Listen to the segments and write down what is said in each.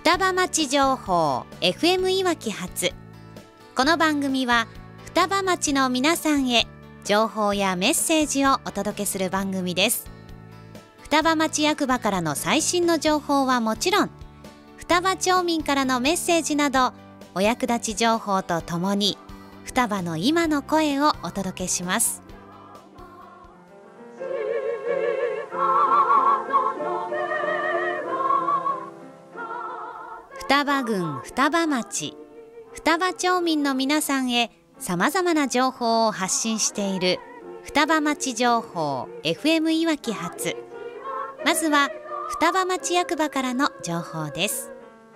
双葉町情報 FM いわき発。この番組は双葉町の皆さんへ情報やメッセージをお届けする番組です。双葉町役場からの最新の情報はもちろん、双葉町民からのメッセージなどお役立ち情報とともに双葉の今の声をお届けします。双葉郡双葉町、双葉町民の皆さんへさまざまな情報を発信している双葉町情報 FM いわき発。まずは双葉町役場からの情報です。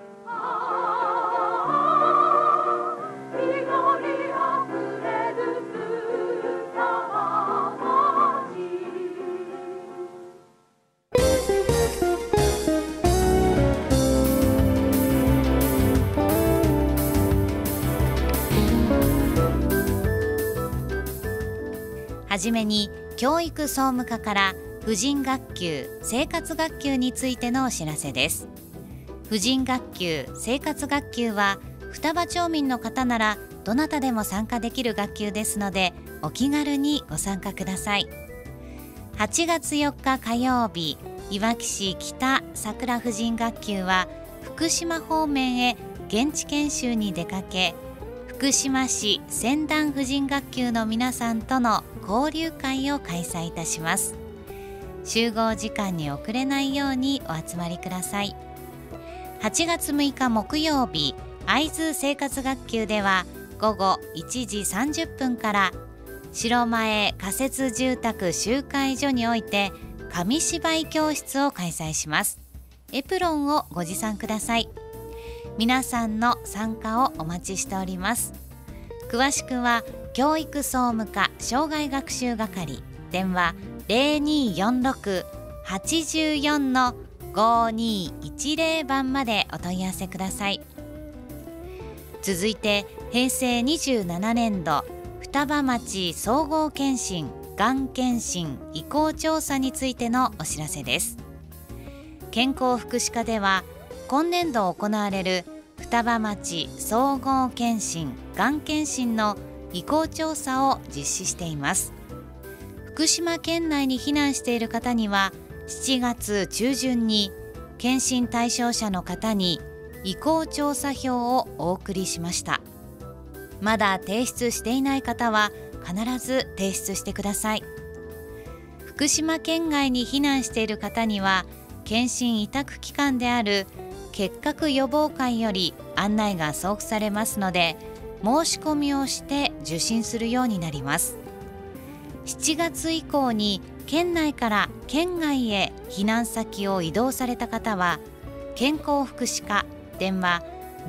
はじめに教育総務課から婦人学級生活学級についてのお知らせです。婦人学級生活学級は双葉町民の方ならどなたでも参加できる学級ですので、お気軽にご参加ください。8月4日火曜日、いわき市北桜婦人学級は福島方面へ現地研修に出かけ、福島市仙台婦人学級の皆さんとの交流会を開催いたします。集合時間に遅れないようにお集まりください。8月6日木曜日、会津生活学級では午後1時30分から白前仮設住宅集会所において紙芝居教室を開催します。エプロンをご持参ください。皆さんの参加をお待ちしております。詳しくは教育総務課障害学習係、電話 0246-84-5210 番までお問い合わせください。続いて平成27年度双葉町総合健診がん検診意向調査についてのお知らせです。健康福祉課では今年度行われる双葉町総合健診がん検診の意向調査を実施しています。福島県内に避難している方には7月中旬に検診対象者の方に意向調査票をお送りしました。まだ提出していない方は必ず提出してください。福島県外に避難している方には検診委託機関である結核予防会より案内が送付されますので、申し込みをして受診するようになります。7月以降に県内から県外へ避難先を移動された方は健康福祉課電話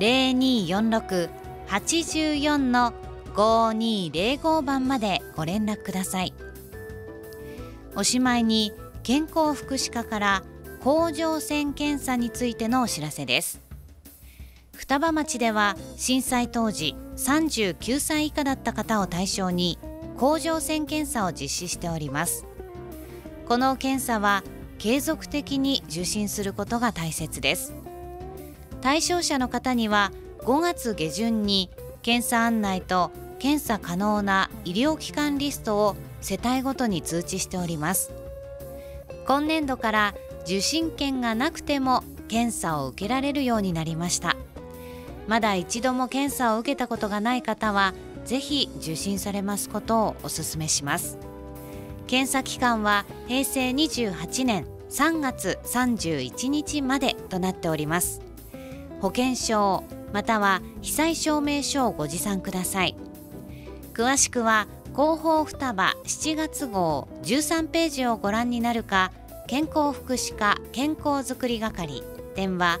0246-84-5205 番までご連絡ください。おしまいに健康福祉課から甲状腺検査についてのお知らせです。双葉町では震災当時39歳以下だった方を対象に甲状腺検査を実施しております。この検査は継続的に受診することが大切です。対象者の方には5月下旬に検査案内と検査可能な医療機関リストを世帯ごとに通知しております。今年度から受診券がなくても検査を受けられるようになりました。まだ一度も検査を受けたことがない方はぜひ受診されますことをお勧めします。検査期間は平成28年3月31日までとなっております。保険証または被災証明書をご持参ください。詳しくは広報双葉7月号13ページをご覧になるか、健康福祉課健康づくり係電話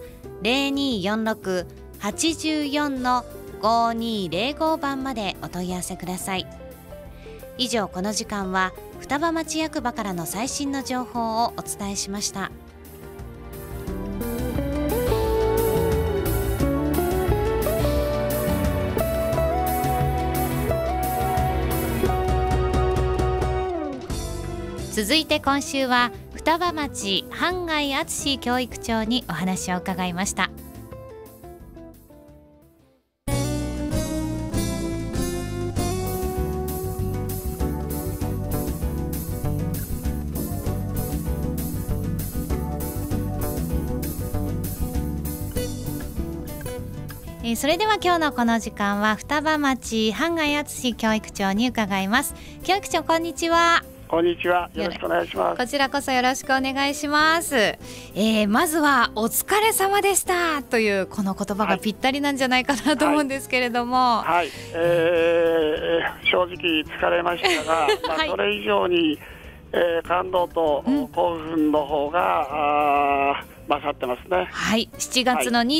0246-84-5205 番までお問い合わせください。以上、この時間は双葉町役場からの最新の情報をお伝えしました。続いて今週は双葉町半谷敦教育長にお話を伺いました。 それでは今日のこの時間は双葉町半谷敦教育長に伺います。教育長、こんにちは。 こんにちは。よろしくお願いします。 こちらこそよろしくお願いします。まずはお疲れ様でしたというこの言葉がぴったりなんじゃないかなと思うんですけれども、 はい、正直疲れましたが、 はい、 それ以上に、感動と興奮の方が、勝ってますね。 はい、7月の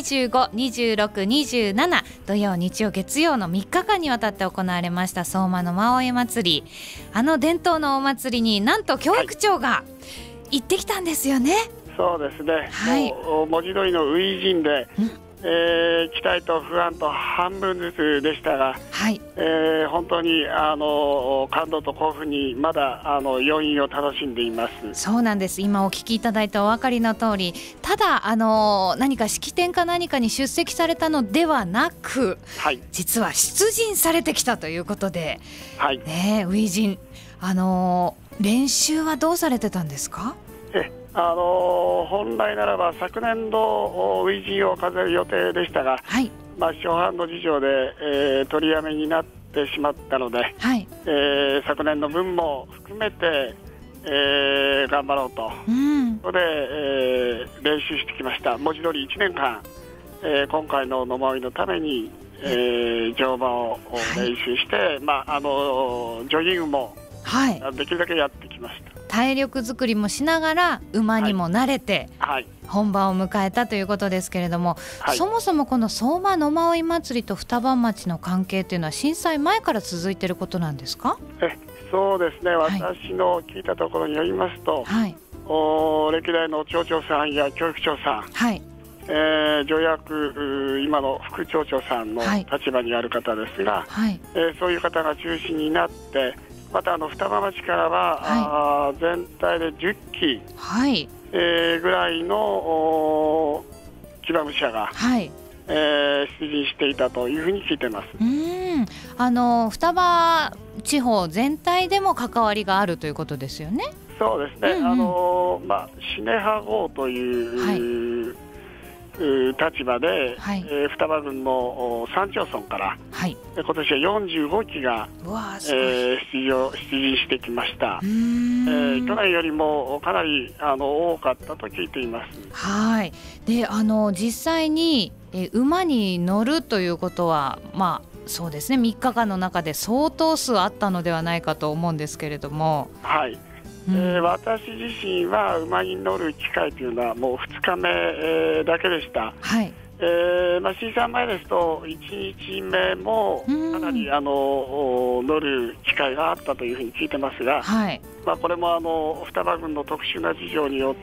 25、26、27土曜日曜月曜の3日間にわたって行われました相馬野馬追祭り、伝統のお祭りになんと教育長が行ってきたんですよね。 そうですね、 はい、 文字通りの初陣で、期待と不安と半分ずつでしたが、はい、本当に感動と興奮にまだ余韻を楽しんでいます。 そうなんです。今お聞きいただいてお分かりの通り、ただ何か式典か何かに出席されたのではなく、はい、実は出陣されてきたということで、はい、初陣、練習はどうされてたんですか？ 本来ならば昨年度初陣を飾る予定でしたが、はい、初版の事情で、取りやめになってしまったので、はい、昨年の分も含めて、頑張ろうと、それで、練習してきました。文字通り1年間、今回の野馬追のために、乗馬を練習して、はい、ジョギングも、はい、できるだけやってきました。 体力作りもしながら馬にも慣れて本番を迎えたということですけれども、はい、そもそもこの相馬野馬追祭りと双葉町の関係というのは震災前から続いていることなんですか？ そうですね、私の聞いたところによりますと、はい、歴代の町長さんや教育長さん、はい、条約今の副町長さんの立場にある方ですが、はい、そういう方が中心になって、また双葉町からは、はい、全体で10機、はいぐらいの騎馬武者が、はい出陣していたというふうに聞いてます。 双葉地方全体でも関わりがあるということですよね。 そうですね、シネハ号という、はい立場で、はい、双葉郡の3町村から、はい、今年は45機が、出陣してきました。去年よりもかなり多かったと聞いています。 はい。で、実際に、馬に乗るということは、そうですね、3日間の中で相当数あったのではないかと思うんですけれども、はい、私自身は馬に乗る機会というのはもう2日目、だけでした。はい、震災前ですと1日目もかなり乗る機会があったというふうに聞いてますが、はい、これも双葉郡の特殊な事情によって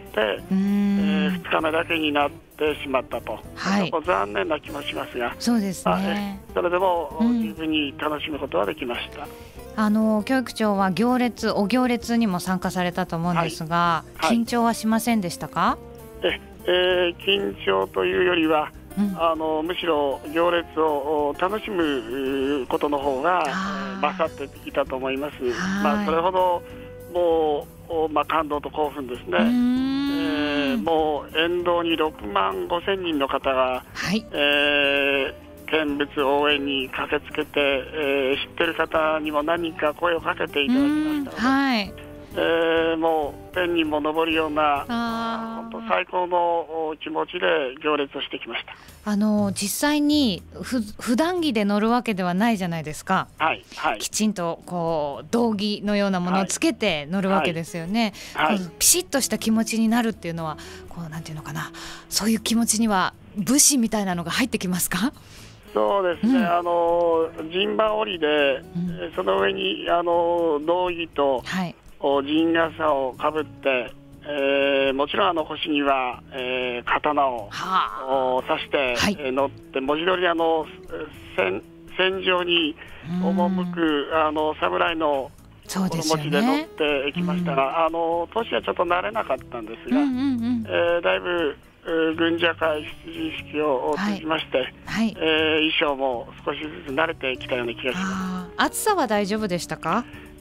、2日目だけになってしまったと、はい、残念な気もしますが、そうですね、それでも十分に楽しむことはできました。 教育長はお行列にも参加されたと思うんですが、はいはい、緊張はしませんでしたか？ 緊張というよりは、むしろ行列を楽しむことの方が勝っていたと思います。それほどもう、感動と興奮ですね。もう沿道に6万5千人の方が、はい、見物応援に駆けつけて、知ってる方にも何人か声をかけていただきましたので、はい、もう天にも昇るような本当最高の気持ちで行列をしてきました。 実際に普段着で乗るわけではないじゃないですか、はいはい、きちんと道着のようなものをつけて乗るわけですよね、はいはい、ピシッとした気持ちになるっていうのはなんていうのかな、そういう気持ちには武士みたいなのが入ってきますか？ そうですね、陣馬織で、その上に道着と、はい、陣笠をかぶって、もちろん腰には、刀を刺して、はい、乗って文字通り戦場に赴く侍の心持ちで乗ってきましたが、年はちょっと慣れなかったんですが、だいぶ軍者会出陣式を通じまして、はいはい、衣装も少しずつ慣れてきたような気がします。 暑さは大丈夫でしたか？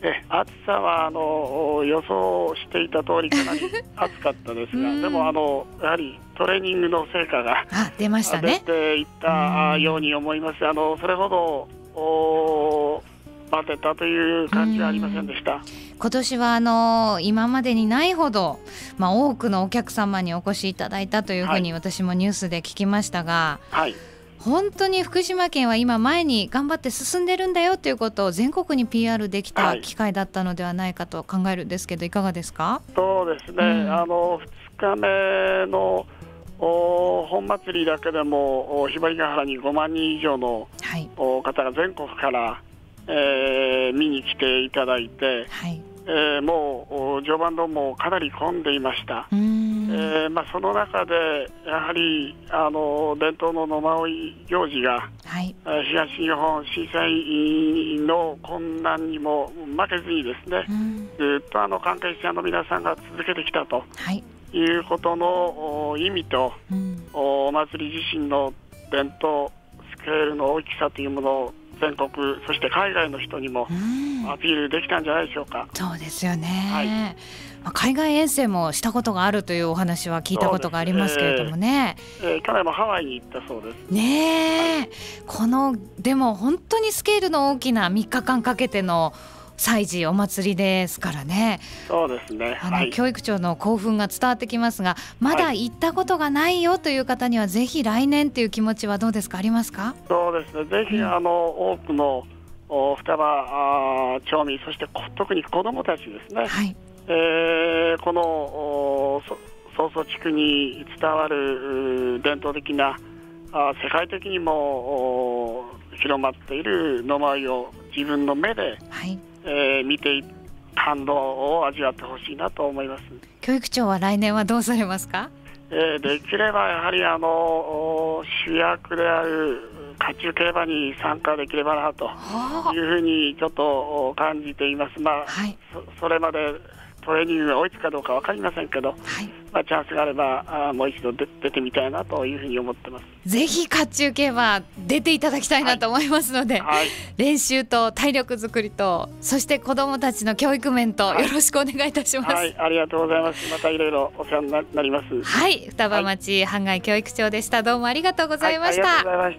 暑さは予想していた通りかなり暑かったですがでもやはりトレーニングの成果が出ましたね。 出ていったように思います。それほどバテたという感じはありませんでした。 今年は今までにないほど、多くのお客様にお越しいただいたというふうに私もニュースで聞きましたが、 はい、 本当に福島県は今前に頑張って進んでるんだよということを全国に PR できた機会だったのではないかと考えるんですけど、いかがですか？ そうですね、2日目の本祭りだけでもひばりが原に5万人以上の方が全国から、見に来ていただいて、もう常磐道もかなり混んでいました。その中でやはり伝統の野馬追行事が、東日本震災の困難にも負けずにですね、ずっと関係者の皆さんが続けてきたと、いうことの意味と、お祭り自身の伝統スケールの大きさというものを全国そして海外の人にもアピールできたんじゃないでしょうか。 そうですよね、海外遠征もしたことがあるというお話は聞いたことがありますけれどもね。 去年もハワイに行ったそうですね。でも本当にスケールの大きな3日間かけての祭事お祭りですからね。 そうですね、 教育長の興奮が伝わってきますが、まだ行ったことがないよという方にはぜひ来年という気持ちはどうですか、ありますか？ そうですね、ぜひ多くの双葉町民、そして特に子どもたちですね、この曹操地区に伝わる伝統的な世界的にも広まっている野馬追を自分の目で、見て感動を味わってほしいなと思います。 教育長は来年はどうされますか？ できればやはり主役である甲冑競馬に参加できればなというふうにちょっと感じています。それまでトレーニングが追いつくかどうか分かりませんけど、チャンスがあればもう一度出てみたいなというふうに思ってます。ぜひ甲冑競馬出ていただきたいなと思いますので、練習と体力作りとそして子どもたちの教育面とよろしくお願いいたします。 ありがとうございます。またいろいろお世話になります。 双葉町半貝教育長でした。どうもありがとうございました。 ありがとうございました。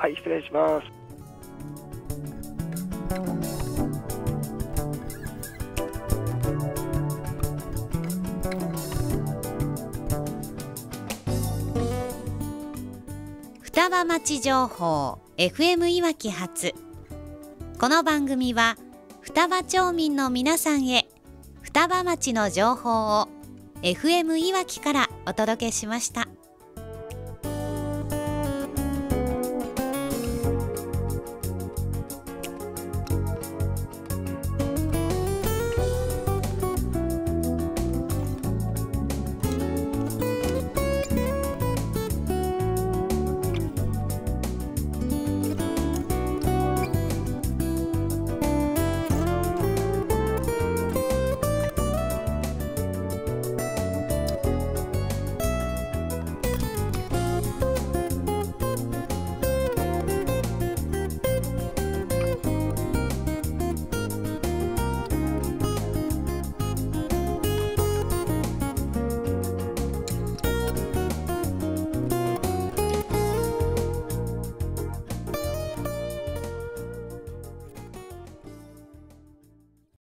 失礼します。 双葉町情報 FM いわき発。この番組は双葉町民の皆さんへ双葉町の情報を FM いわきからお届けしました。